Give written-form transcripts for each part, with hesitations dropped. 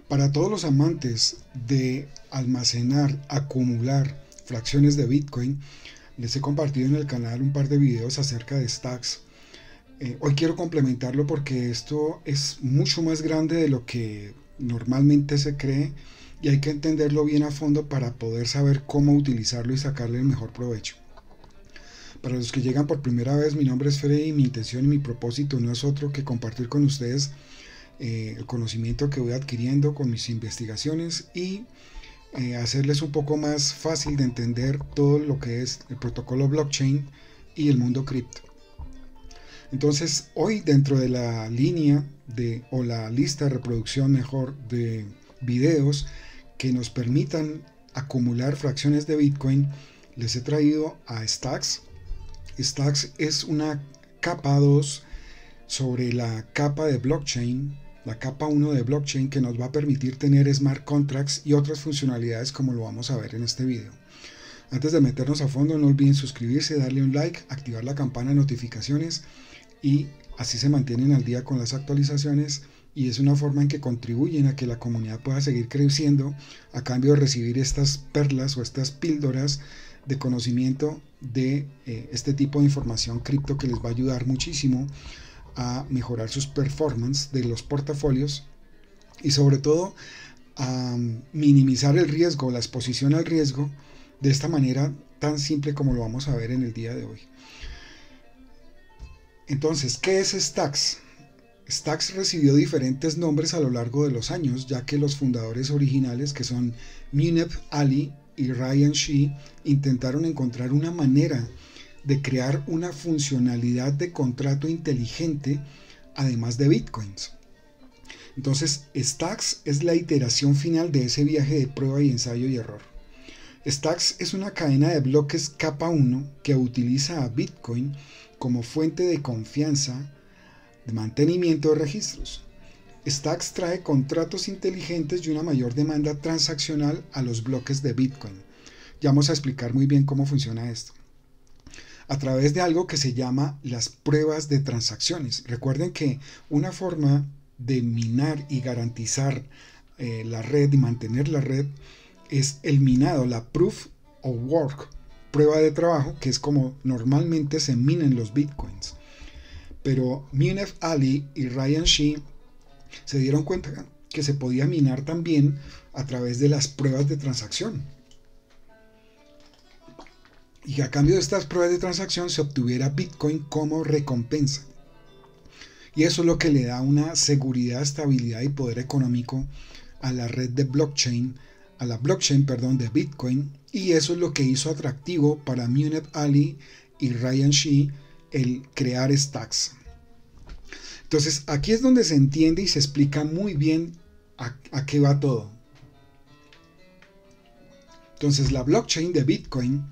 Para todos los amantes de almacenar, acumular fracciones de Bitcoin, les he compartido en el canal un par de videos acerca de Stacks. Hoy quiero complementarlo porque esto es mucho más grande de lo que normalmente se cree y hay que entenderlo bien a fondo para poder saber cómo utilizarlo y sacarle el mejor provecho. Para los que llegan por primera vez, mi nombre es Freddy y mi intención y mi propósito no es otro que compartir con ustedes el conocimiento que voy adquiriendo con mis investigaciones y hacerles un poco más fácil de entender todo lo que es el protocolo blockchain y el mundo cripto. Entonces, hoy dentro de la línea o la lista de reproducción mejor de videos que nos permitan acumular fracciones de Bitcoin, les he traído a Stacks. Stacks es una capa 2 sobre la capa de blockchain, la capa 1 de blockchain, que nos va a permitir tener smart contracts y otras funcionalidades como lo vamos a ver en este video. Antes de meternos a fondo, no olviden suscribirse, darle un like, activar la campana de notificaciones y así se mantienen al día con las actualizaciones y es una forma en que contribuyen a que la comunidad pueda seguir creciendo a cambio de recibir estas perlas o estas píldoras de conocimiento de este tipo de información cripto que les va a ayudar muchísimo a mejorar sus performance de los portafolios y sobre todo a minimizar el riesgo, la exposición al riesgo de esta manera tan simple como lo vamos a ver en el día de hoy. Entonces, ¿qué es Stacks? Stacks recibió diferentes nombres a lo largo de los años, ya que los fundadores originales, que son Muneb Ali y Ryan Shih, intentaron encontrar una manera de crear una funcionalidad de contrato inteligente además de bitcoins. Entonces, Stacks es la iteración final de ese viaje de prueba y ensayo y error. Stacks es una cadena de bloques capa 1 que utiliza a Bitcoin como fuente de confianza de mantenimiento de registros. Stacks trae contratos inteligentes y una mayor demanda transaccional a los bloques de Bitcoin. Ya vamos a explicar muy bien cómo funciona esto. A través de algo que se llama las pruebas de transacciones. Recuerden que una forma de minar y garantizar la red y mantener la red es el minado, la proof of work, prueba de trabajo, que es como normalmente se minan los bitcoins. Pero Muneb Ali y Ryan Shih se dieron cuenta que se podía minar también a través de las pruebas de transacción. Y a cambio de estas pruebas de transacción se obtuviera Bitcoin como recompensa. Y eso es lo que le da una seguridad, estabilidad y poder económico a la red de blockchain, de Bitcoin, y eso es lo que hizo atractivo para Muneb Ali y Ryan Shih el crear Stacks. Entonces aquí es donde se entiende y se explica muy bien a qué va todo. Entonces la blockchain de Bitcoin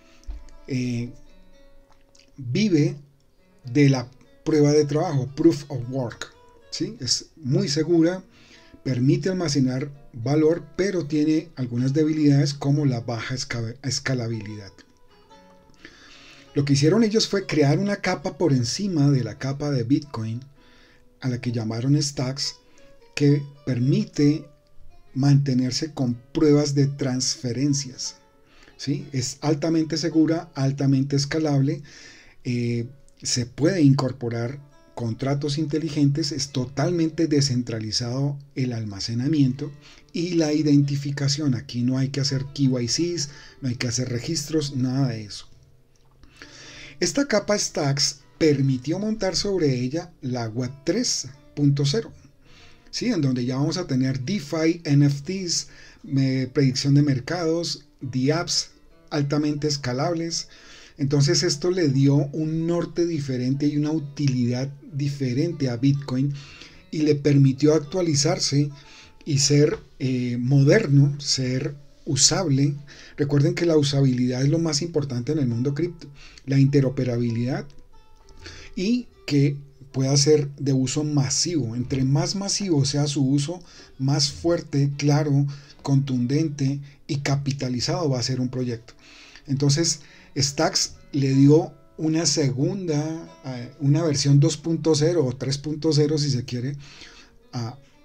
vive de la prueba de trabajo, proof of work, ¿sí? Es muy segura, permite almacenar valor, pero tiene algunas debilidades como la baja escalabilidad. Lo que hicieron ellos fue crear una capa por encima de la capa de Bitcoin, a la que llamaron Stacks, que permite mantenerse con pruebas de transferencias. ¿Sí? Es altamente segura, altamente escalable, se puede incorporar contratos inteligentes, es totalmente descentralizado el almacenamiento y la identificación. Aquí no hay que hacer KYCs, no hay que hacer registros, nada de eso. Esta capa Stacks permitió montar sobre ella la Web 3.0, ¿sí? En donde ya vamos a tener DeFi, NFTs, predicción de mercados, DApps altamente escalables. Entonces esto le dio un norte diferente y una utilidad diferente a Bitcoin y le permitió actualizarse y ser moderno, ser usable. Recuerden que la usabilidad es lo más importante en el mundo cripto, la interoperabilidad y que pueda ser de uso masivo. Entre más masivo sea su uso, más fuerte, claro, contundente y capitalizado va a ser un proyecto. Entonces Stacks le dio una segunda, una versión 2.0 o 3.0 si se quiere,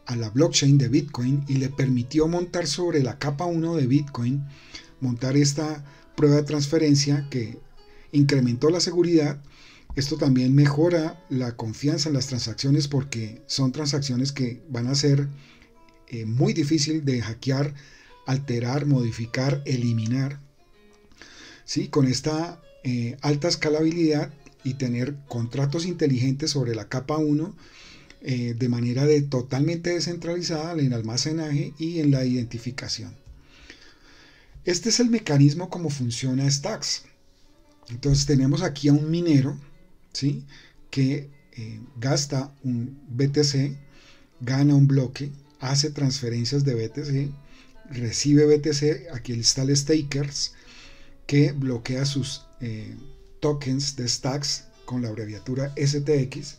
a la blockchain de Bitcoin y le permitió montar sobre la capa 1 de Bitcoin, montar esta prueba de transferencia que incrementó la seguridad. Esto también mejora la confianza en las transacciones porque son transacciones que van a ser muy difícil de hackear, alterar, modificar, eliminar. ¿Sí? Con esta alta escalabilidad y tener contratos inteligentes sobre la capa 1 de manera totalmente descentralizada en el almacenaje y en la identificación. Este es el mecanismo como funciona Stacks. Entonces tenemos aquí a un minero, ¿sí? Que gasta un BTC, gana un bloque, hace transferencias de BTC, recibe BTC, aquí está el stakers, que bloquea sus tokens de Stacks con la abreviatura STX,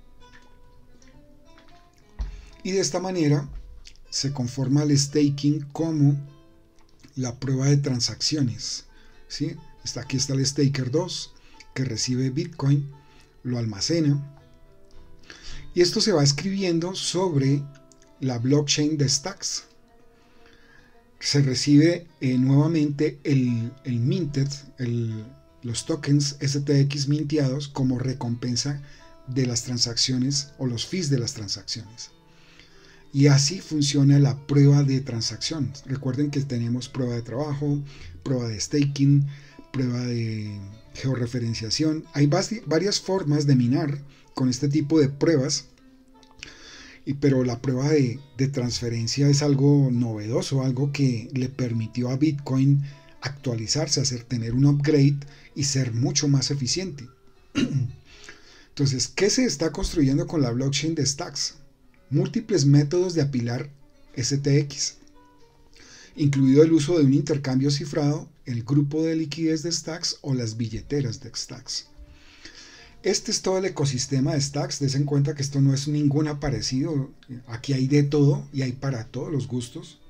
y de esta manera se conforma el staking como la prueba de transacciones, ¿sí? Aquí está el staker 2 que recibe Bitcoin, lo almacena y esto se va escribiendo sobre la blockchain de Stacks. Se recibe nuevamente el minted, los tokens STX minteados como recompensa de las transacciones o los fees de las transacciones. Y así funciona la prueba de transacción. Recuerden que tenemos prueba de trabajo, prueba de staking, prueba de georreferenciación. Hay varias formas de minar con este tipo de pruebas, pero la prueba de transferencia es algo novedoso, algo que le permitió a Bitcoin actualizarse, tener un upgrade y ser mucho más eficiente. Entonces, ¿qué se está construyendo con la blockchain de Stacks? Múltiples métodos de apilar STX, incluido el uso de un intercambio cifrado, el grupo de liquidez de Stacks o las billeteras de Stacks. Este es todo el ecosistema de Stacks. Des en cuenta que esto no es ningún parecido. Aquí hay de todo y hay para todos los gustos.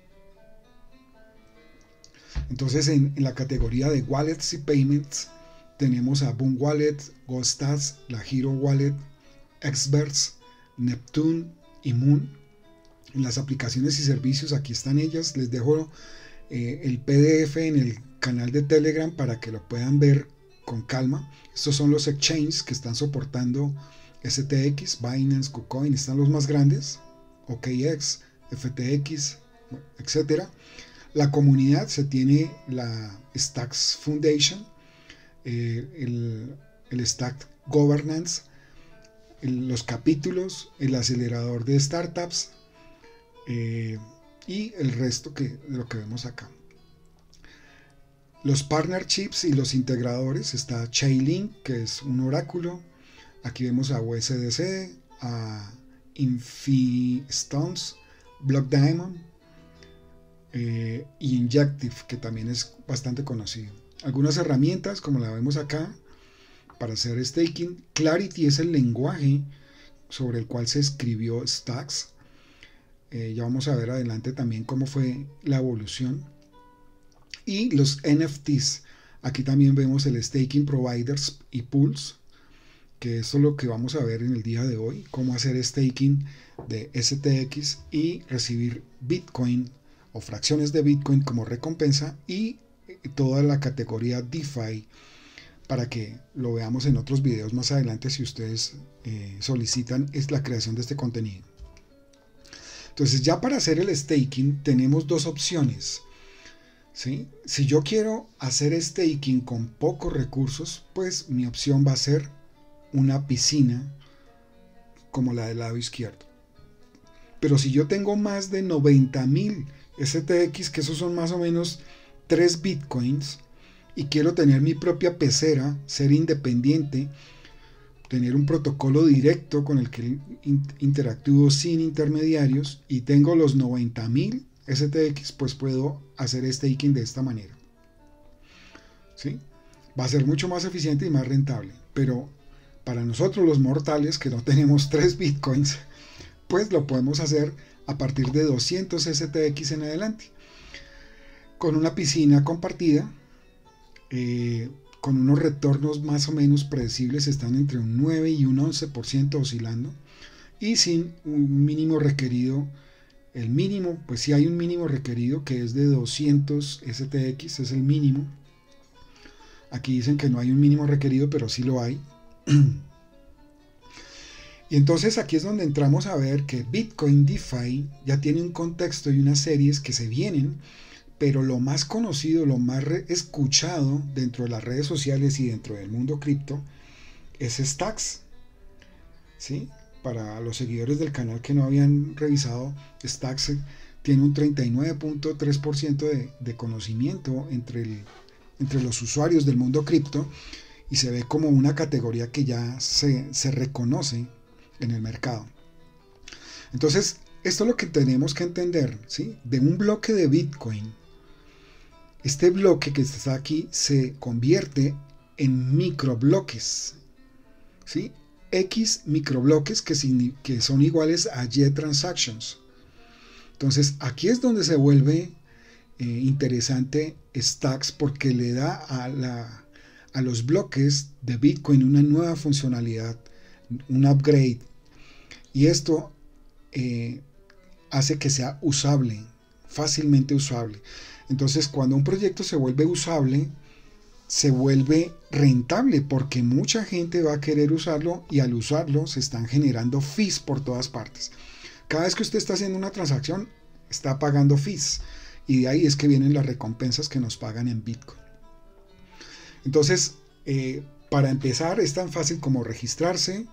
Entonces en la categoría de wallets y payments tenemos a Boom Wallet, GoStats, la Hero Wallet, Experts, Neptune y Moon. En las aplicaciones y servicios aquí están ellas. Les dejo el PDF en el canal de Telegram para que lo puedan ver con calma. Estos son los exchanges que están soportando STX, Binance, KuCoin, están los más grandes, OKX, FTX, etc. La comunidad se tiene la Stacks Foundation, el Stack Governance, los capítulos, el acelerador de startups y el resto de lo que vemos acá. Los partnerships y los integradores, está Chainlink, que es un oráculo. Aquí vemos a USDC, a Infistones, Block Diamond y Injective, que también es bastante conocido. Algunas herramientas, como la vemos acá, para hacer staking. Clarity es el lenguaje sobre el cual se escribió Stacks. Ya vamos a ver adelante también cómo fue la evolución. Y los NFTs, aquí también vemos el staking providers y pools, que esto es lo que vamos a ver en el día de hoy, cómo hacer staking de STX y recibir Bitcoin o fracciones de Bitcoin como recompensa, y toda la categoría DeFi para que lo veamos en otros videos más adelante si ustedes solicitan la creación de este contenido. Entonces, ya para hacer el staking tenemos dos opciones. ¿Sí? Si yo quiero hacer staking con pocos recursos, pues mi opción va a ser una piscina como la del lado izquierdo. Pero si yo tengo más de 90.000 STX, que esos son más o menos 3 bitcoins, y quiero tener mi propia pecera, ser independiente, tener un protocolo directo con el que interactúo sin intermediarios, y tengo los 90.000 STX, pues puedo hacer staking de esta manera. ¿Sí? Va a ser mucho más eficiente y más rentable, pero para nosotros los mortales que no tenemos 3 bitcoins, pues lo podemos hacer a partir de 200 STX en adelante, con una piscina compartida, con unos retornos más o menos predecibles, están entre un 9 y un 11% oscilando, y sin un mínimo requerido. El mínimo, pues sí hay un mínimo requerido que es de 200 STX, es el mínimo. Aquí dicen que no hay un mínimo requerido, pero sí lo hay. Y entonces aquí es donde entramos a ver que Bitcoin DeFi ya tiene un contexto y unas series que se vienen, pero lo más conocido, lo más escuchado dentro de las redes sociales y dentro del mundo cripto es Stacks, ¿sí? Para los seguidores del canal que no habían revisado, Stacks tiene un 39.3% de conocimiento entre los usuarios del mundo cripto y se ve como una categoría que ya se reconoce en el mercado. Entonces, esto es lo que tenemos que entender, ¿sí? De un bloque de Bitcoin, este bloque que está aquí se convierte en microbloques, ¿sí? X microbloques que son iguales a Y transactions. Entonces, aquí es donde se vuelve interesante Stacks porque le da a los bloques de Bitcoin una nueva funcionalidad, un upgrade. Y esto hace que sea usable, fácilmente usable. Entonces, cuando un proyecto se vuelve usable, se vuelve rentable porque mucha gente va a querer usarlo y al usarlo se están generando fees por todas partes. Cada vez que usted está haciendo una transacción, está pagando fees y de ahí es que vienen las recompensas que nos pagan en Bitcoin. Entonces, para empezar, es tan fácil como registrarse.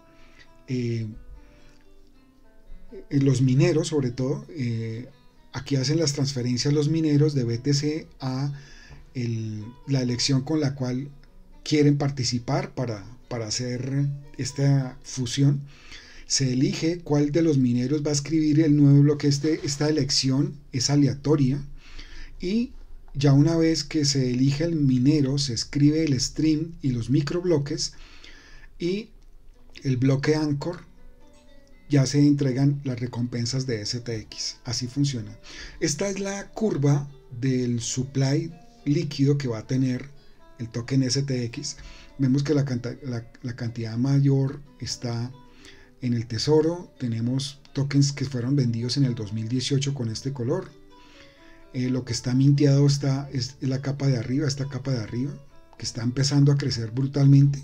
Los mineros, sobre todo, aquí hacen las transferencias los mineros de BTC a la elección con la cual quieren participar para hacer esta fusión. Se elige cuál de los mineros va a escribir el nuevo bloque. Esta elección es aleatoria y ya una vez que se elige el minero, se escribe el stream y los microbloques y el bloque Anchor, ya se entregan las recompensas de STX. Así funciona. Esta es la curva del supply líquido que va a tener el token STX. Vemos que la cantidad mayor está en el tesoro. Tenemos tokens que fueron vendidos en el 2018 con este color. Lo que está minteado es la capa de arriba, esta capa de arriba, que está empezando a crecer brutalmente.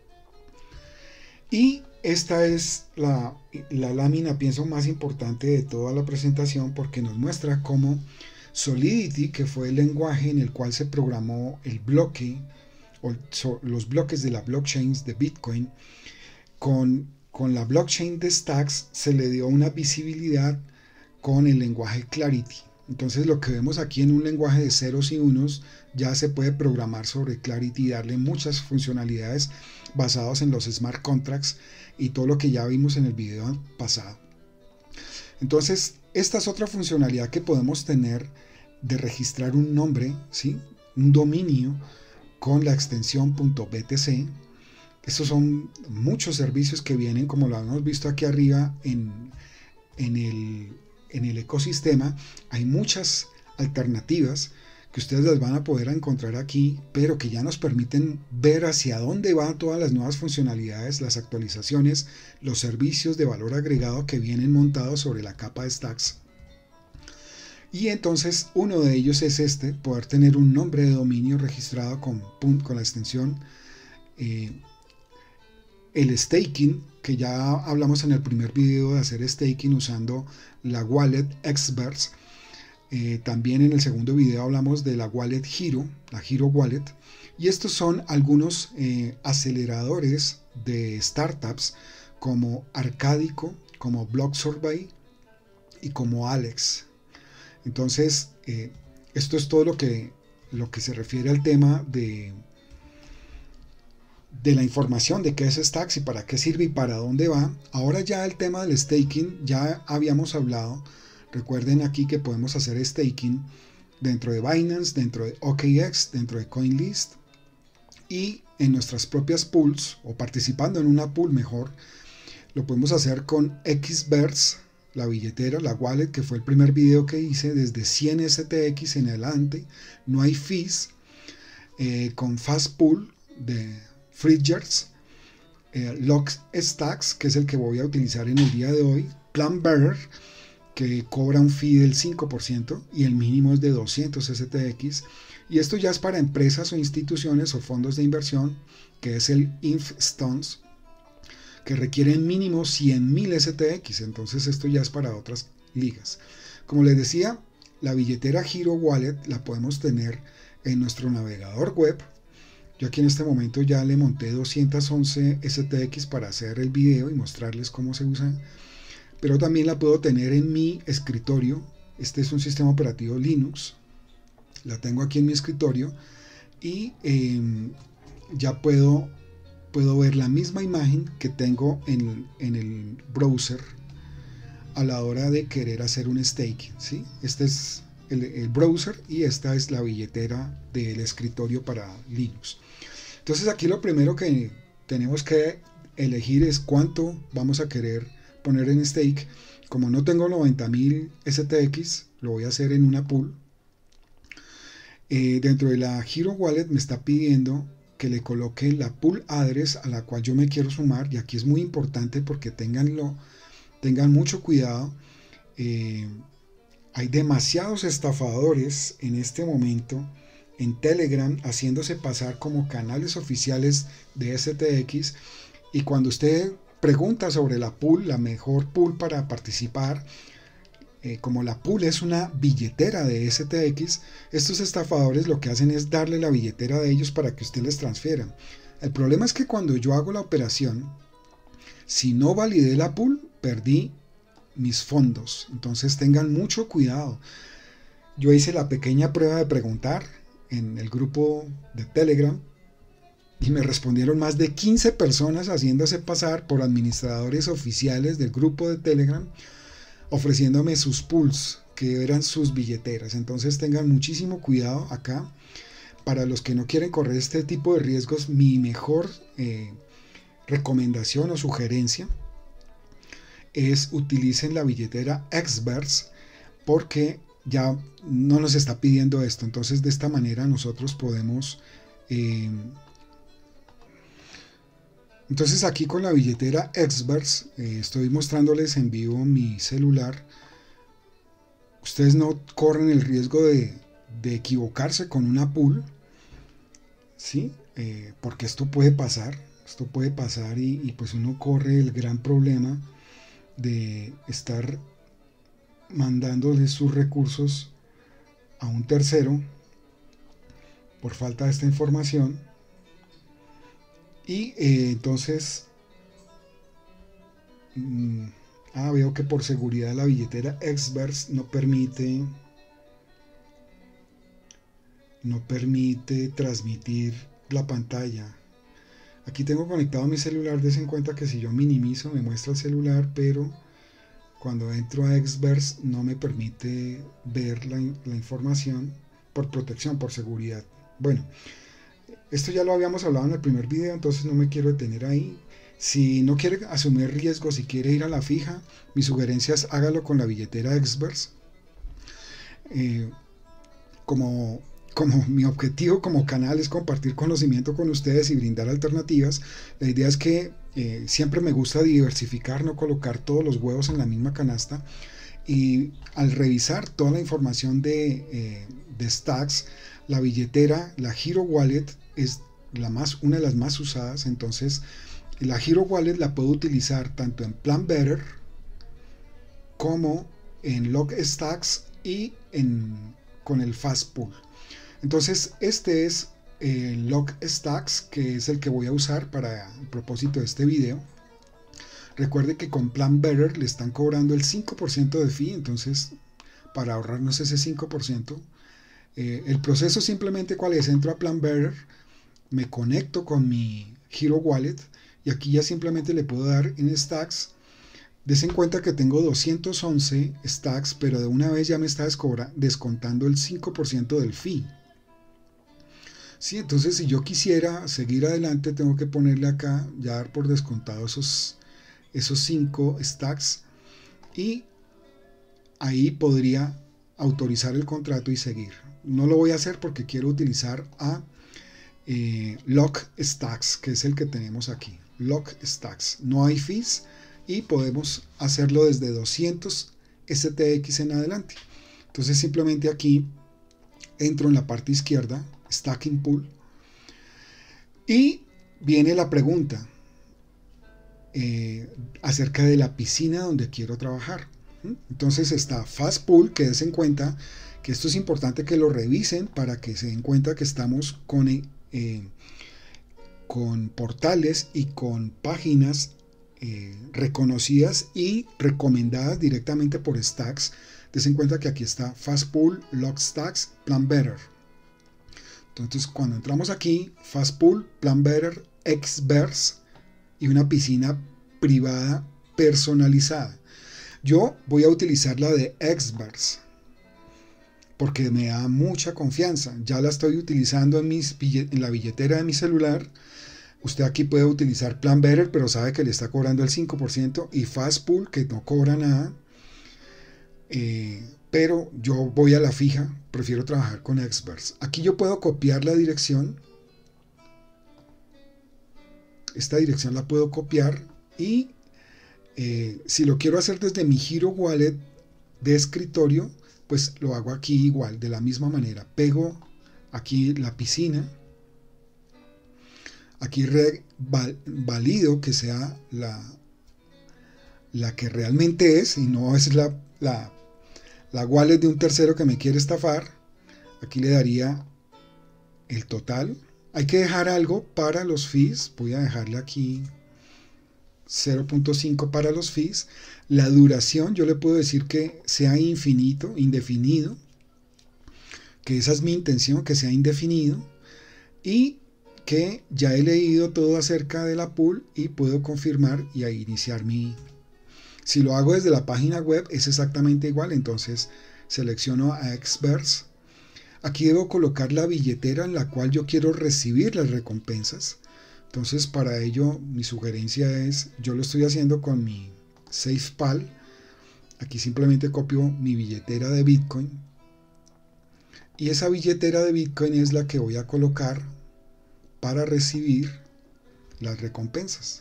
Y esta es la lámina, pienso, más importante de toda la presentación porque nos muestra cómo Solidity, que fue el lenguaje en el cual se programó el bloque o los bloques de la blockchain de Bitcoin, con la blockchain de Stacks se le dio una visibilidad con el lenguaje Clarity. Entonces lo que vemos aquí en un lenguaje de ceros y unos ya se puede programar sobre Clarity y darle muchas funcionalidades basadas en los smart contracts y todo lo que ya vimos en el video pasado. Entonces esta es otra funcionalidad que podemos tener de registrar un nombre, ¿sí? Un dominio con la extensión .btc. Estos son muchos servicios que vienen, como lo hemos visto aquí arriba en el ecosistema. Hay muchas alternativas que ustedes las van a poder encontrar aquí, pero que ya nos permiten ver hacia dónde van todas las nuevas funcionalidades, las actualizaciones, los servicios de valor agregado que vienen montados sobre la capa de Stacks. Y entonces uno de ellos es poder tener un nombre de dominio registrado con la extensión. El staking, que ya hablamos en el primer video de hacer staking usando la wallet Exverse. También en el segundo video hablamos de la wallet Hero, la Hero Wallet. Y estos son algunos aceleradores de startups como Arcadico, como Blocksurvey y como Alex. Entonces, esto es todo lo que se refiere al tema de la información de qué es Stacks y para qué sirve y para dónde va. Ahora ya el tema del staking, ya habíamos hablado. Recuerden aquí que podemos hacer staking dentro de Binance, dentro de OKX, dentro de CoinList y en nuestras propias pools o participando en una pool mejor. Lo podemos hacer con Xverse, la billetera, la wallet, que fue el primer video que hice, desde 100 STX en adelante. No hay fees. Con Fastpool de Fridgers, Lock Stacks, que es el que voy a utilizar en el día de hoy, PlanBearer, que cobra un fee del 5% y el mínimo es de 200 STX, y esto ya es para empresas o instituciones o fondos de inversión, que es el InfStones, que requieren mínimo 100.000 STX, entonces esto ya es para otras ligas. Como les decía, la billetera Hero Wallet la podemos tener en nuestro navegador web. Yo aquí en este momento ya le monté 211 STX para hacer el video y mostrarles cómo se usa, pero también la puedo tener en mi escritorio. Este es un sistema operativo Linux, la tengo aquí en mi escritorio y ya puedo ver la misma imagen que tengo en el browser a la hora de querer hacer un stake, ¿sí? Este es el browser y esta es la billetera del escritorio para Linux. Entonces aquí lo primero que tenemos que elegir es cuánto vamos a querer poner en stake. Como no tengo 90.000 STX, lo voy a hacer en una pool. Dentro de la Hero Wallet me está pidiendo que le coloque la pool address a la cual yo me quiero sumar, y aquí es muy importante porque tengan mucho cuidado. Hay demasiados estafadores en este momento en Telegram haciéndose pasar como canales oficiales de STX, y cuando usted pregunta sobre la pool, la mejor pool para participar, como la pool es una billetera de STX, estos estafadores lo que hacen es darle la billetera de ellos para que usted les transfiera. El problema es que cuando yo hago la operación, si no validé la pool, perdí mis fondos. Entonces tengan mucho cuidado. Yo hice la pequeña prueba de preguntar en el grupo de Telegram y me respondieron más de 15 personas haciéndose pasar por administradores oficiales del grupo de Telegram, ofreciéndome sus pools, que eran sus billeteras. Entonces tengan muchísimo cuidado acá. Para los que no quieren correr este tipo de riesgos, mi mejor recomendación o sugerencia es utilicen la billetera Exverse, porque ya no nos está pidiendo esto. Entonces de esta manera nosotros podemos entonces aquí con la billetera Exverse estoy mostrándoles en vivo mi celular. Ustedes no corren el riesgo de equivocarse con una pool, ¿sí? Porque esto puede pasar y pues uno corre el gran problema de estar mandándole sus recursos a un tercero por falta de esta información. Y entonces veo que por seguridad la billetera Exverse no permite transmitir la pantalla. Aquí tengo conectado mi celular. Des en cuenta que si yo minimizo me muestra el celular, pero cuando entro a Exverse no me permite ver la información por protección, por seguridad. Bueno, esto ya lo habíamos hablado en el primer video, entonces no me quiero detener ahí. Si no quiere asumir riesgos, si quiere ir a la fija, mi sugerencia es hágalo con la billetera Exverse. Como mi objetivo como canal es compartir conocimiento con ustedes y brindar alternativas, la idea es que siempre me gusta diversificar, no colocar todos los huevos en la misma canasta. Y al revisar toda la información de Stacks, la billetera, la Hero Wallet, es una de las más usadas. Entonces la Hero Wallet la puedo utilizar tanto en PlanBearer como en Lock Stacks y con el Fastpool. Entonces este es el Lock Stacks, que es el que voy a usar para el propósito de este video. Recuerde que con PlanBearer le están cobrando el 5% de fee, entonces para ahorrarnos ese 5%, el proceso simplemente cuál es: entro a PlanBearer, me conecto con mi Hero Wallet y aquí ya simplemente le puedo dar en Stacks. Des en cuenta que tengo 211 Stacks, pero de una vez ya me está descontando el 5% del fee. Sí, entonces si yo quisiera seguir adelante tengo que ponerle acá, ya dar por descontado esos 5 Stacks, y ahí podría autorizar el contrato y seguir. No lo voy a hacer porque quiero utilizar a Lock Stacks, que es el que tenemos aquí. Lock Stacks. No hay fees y podemos hacerlo desde 200 STX en adelante. Entonces simplemente aquí entro en la parte izquierda, Stacking Pool, y viene la pregunta acerca de la piscina donde quiero trabajar. Entonces está Fast Pool, que des en cuenta que esto es importante que lo revisen para que se den cuenta que estamos con portales y con páginas reconocidas y recomendadas directamente por Stacks. Des en cuenta que aquí está Fast Pool, Lock Stacks, Plan Better. Entonces cuando entramos aquí, Fast Pool, Plan Better, Exverse y una piscina privada personalizada. Yo voy a utilizar la de Exverse porque me da mucha confianza. Ya la estoy utilizando en la billetera de mi celular. Usted aquí puede utilizar Plan Better, pero sabe que le está cobrando el 5%, y Fast Pool, que no cobra nada. Pero yo voy a la fija, prefiero trabajar con Exverse. Aquí yo puedo copiar la dirección. Esta dirección la puedo copiar y si lo quiero hacer desde mi Hero Wallet de escritorio, pues lo hago aquí igual, de la misma manera. Pego aquí la piscina. Aquí valido que sea la que realmente es y no es la wallet de un tercero que me quiere estafar. Aquí le daría el total. Hay que dejar algo para los fees. Voy a dejarle aquí 0.5 para los fees. La duración yo le puedo decir que sea infinito, indefinido, que esa es mi intención, que sea indefinido, y que ya he leído todo acerca de la pool y puedo confirmar y a iniciar si lo hago desde la página web es exactamente igual. Entonces selecciono a Exverse. Aquí debo colocar la billetera en la cual yo quiero recibir las recompensas. Entonces para ello mi sugerencia es, yo lo estoy haciendo con mi SafePal. Aquí simplemente copio mi billetera de Bitcoin y esa billetera de Bitcoin es la que voy a colocar para recibir las recompensas.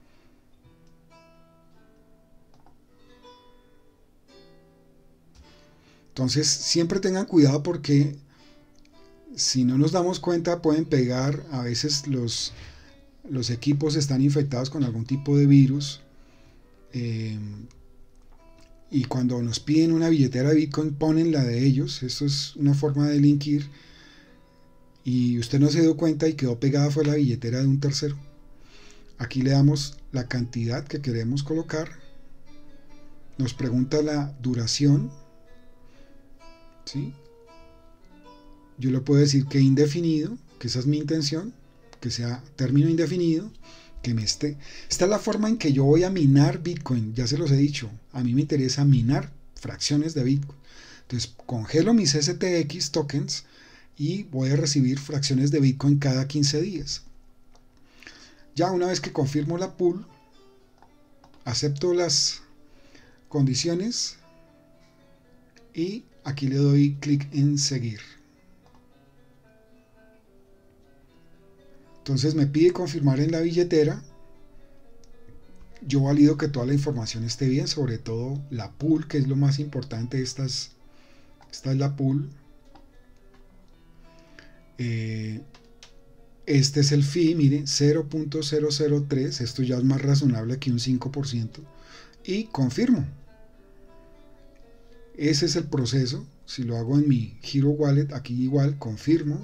Entonces siempre tengan cuidado porque si no nos damos cuenta pueden pegar. A veces los equipos están infectados con algún tipo de virus y cuando nos piden una billetera de Bitcoin ponen la de ellos. Esto es una forma de delinquir y usted no se dio cuenta y quedó pegada fue la billetera de un tercero. Aquí le damos la cantidad que queremos colocar, nos pregunta la duración, ¿sí? Yo le puedo decir que indefinido, que esa es mi intención, que sea término indefinido, que me esté. Esta es la forma en que yo voy a minar Bitcoin. Ya se los he dicho, a mí me interesa minar fracciones de Bitcoin. Entonces congelo mis STX tokens y voy a recibir fracciones de Bitcoin cada 15 días. Ya una vez que confirmo la pool, acepto las condiciones y aquí le doy clic en seguir. Entonces me pide confirmar en la billetera. Yo valido que toda la información esté bien, sobre todo la pool, que es lo más importante. Esta es la pool. Este es el fee, miren, 0.003. Esto ya es más razonable que un 5%. Y confirmo. Ese es el proceso. Si lo hago en mi Hero Wallet, aquí igual confirmo.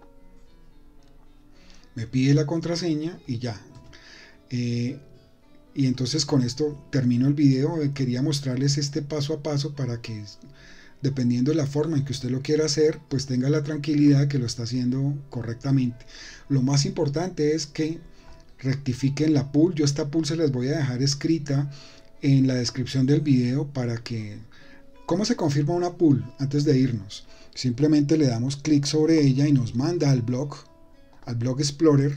Me pide la contraseña y ya. Y entonces con esto termino el video. Quería mostrarles este paso a paso para que, dependiendo de la forma en que usted lo quiera hacer, pues tenga la tranquilidad que lo está haciendo correctamente. Lo más importante es que rectifiquen la pool. Yo esta pool se las voy a dejar escrita en la descripción del video para que... ¿Cómo se confirma una pool? Antes de irnos, simplemente le damos clic sobre ella y nos manda al blog Explorer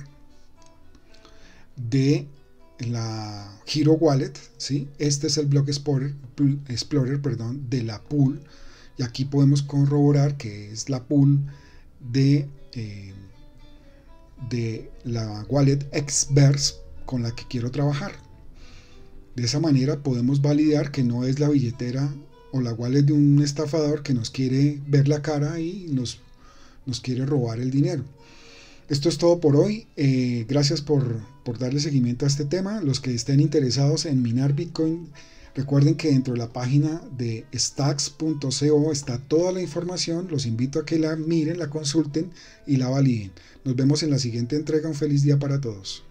de la Hero Wallet, ¿sí? Este es el blog Explorer, de la pool, y aquí podemos corroborar que es la pool de la wallet Exverse con la que quiero trabajar. De esa manera podemos validar que no es la billetera o la wallet de un estafador que nos quiere ver la cara y nos quiere robar el dinero. Esto es todo por hoy. Gracias por darle seguimiento a este tema. Los que estén interesados en minar Bitcoin, recuerden que dentro de la página de stacks.co está toda la información. Los invito a que la miren, la consulten y la validen. Nos vemos en la siguiente entrega. Un feliz día para todos.